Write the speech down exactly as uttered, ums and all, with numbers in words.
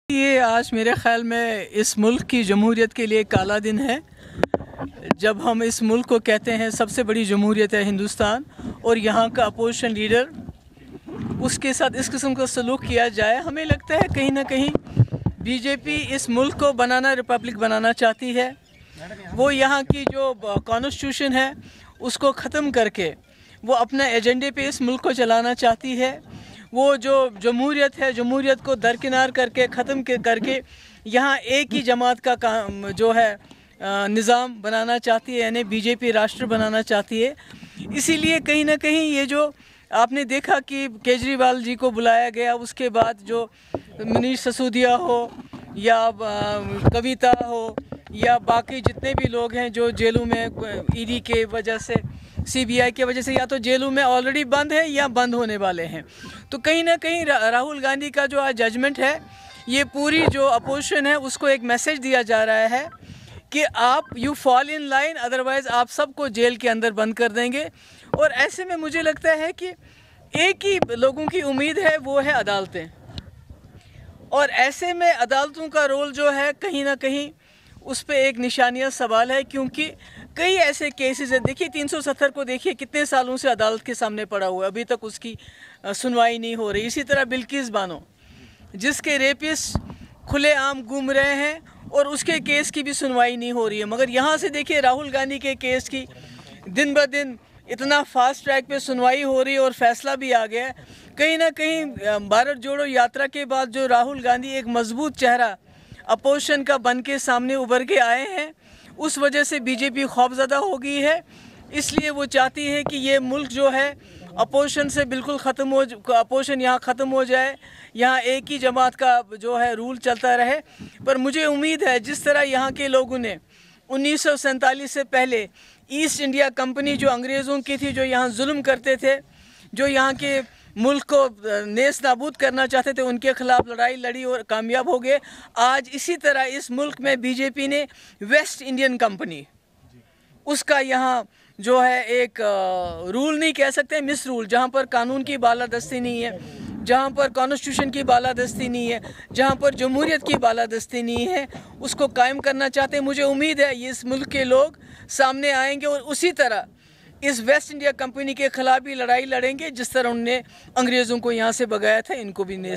ये आज मेरे ख़्याल में इस मुल्क की जमहूरियत के लिए काला दिन है, जब हम इस मुल्क को कहते हैं सबसे बड़ी जमहूरियत है हिंदुस्तान, और यहाँ का अपोजिशन लीडर उसके साथ इस किस्म का सलूक किया जाए। हमें लगता है कहीं ना कहीं बीजेपी इस मुल्क को बनाना, रिपब्लिक बनाना चाहती है। वो यहाँ की जो कॉन्स्टिट्यूशन है उसको ख़त्म करके वो अपने एजेंडे पे इस मुल्क को चलाना चाहती है। वो जो जमहूरियत है, जमहूरियत को दरकिनार करके ख़त्म करके यहाँ एक ही जमात का काम जो है निज़ाम बनाना चाहती है, यानी बीजेपी राष्ट्र बनाना चाहती है। इसीलिए कहीं ना कहीं ये जो आपने देखा कि केजरीवाल जी को बुलाया गया, उसके बाद जो मनीष सिसोदिया हो या कविता हो या बाकी जितने भी लोग हैं जो जेलों में ईडी के वजह से, सीबीआई के वजह से या तो जेलों में ऑलरेडी बंद है या बंद होने वाले हैं, तो कहीं ना कहीं राहुल गांधी का जो आज जजमेंट है, ये पूरी जो अपोजिशन है उसको एक मैसेज दिया जा रहा है कि आप you fall in line, otherwise आप सबको जेल के अंदर बंद कर देंगे। और ऐसे में मुझे लगता है कि एक ही लोगों की उम्मीद है, वो है अदालतें। और ऐसे में अदालतों का रोल जो है कहीं ना कहीं उस पर एक निशानिया सवाल है, क्योंकि कई ऐसे केसेस हैं। देखिए तीन सौ सत्तर को देखिए कितने सालों से अदालत के सामने पड़ा हुआ है, अभी तक उसकी सुनवाई नहीं हो रही। इसी तरह बिल्किस बानो जिसके रेपिस्ट खुलेआम घूम रहे हैं और उसके केस की भी सुनवाई नहीं हो रही है। मगर यहाँ से देखिए राहुल गांधी के केस की दिन ब दिन इतना फास्ट ट्रैक पे सुनवाई हो रही है और फैसला भी आ गया है। कहीं ना कहीं भारत जोड़ो यात्रा के बाद जो राहुल गांधी एक मजबूत चेहरा अपोजिशन का बन के सामने उभर के आए हैं, उस वजह से बीजेपी खौफज़दा हो गई है। इसलिए वो चाहती है कि ये मुल्क जो है अपोजिशन से बिल्कुल ख़त्म हो, अपोजिशन यहाँ ख़त्म हो जाए, यहाँ एक ही जमात का जो है रूल चलता रहे। पर मुझे उम्मीद है जिस तरह यहाँ के लोगों ने उन्नीस सौ सैंतालीस से पहले ईस्ट इंडिया कंपनी जो अंग्रेज़ों की थी, जो यहाँ जुल्म करते थे, जो यहाँ के मुल्क को नेस नाबूद करना चाहते थे, उनके ख़िलाफ़ लड़ाई लड़ी और कामयाब हो गए। आज इसी तरह इस मुल्क में बीजेपी ने वेस्ट इंडियन कंपनी, उसका यहाँ जो है एक रूल नहीं कह सकते, मिस रूल, जहाँ पर कानून की बालादस्ती नहीं है, जहाँ पर कॉन्स्टिट्यूशन की बालादस्ती नहीं है, जहाँ पर जमहूरियत की बालादस्ती नहीं है, उसको कायम करना चाहते हैं। मुझे उम्मीद है ये इस मुल्क के लोग सामने आएंगे और उसी तरह इस वेस्ट इंडिया कंपनी के ख़िलाफ़ भी लड़ाई लड़ेंगे जिस तरह उनने अंग्रेज़ों को यहाँ से भगाया था, इनको भी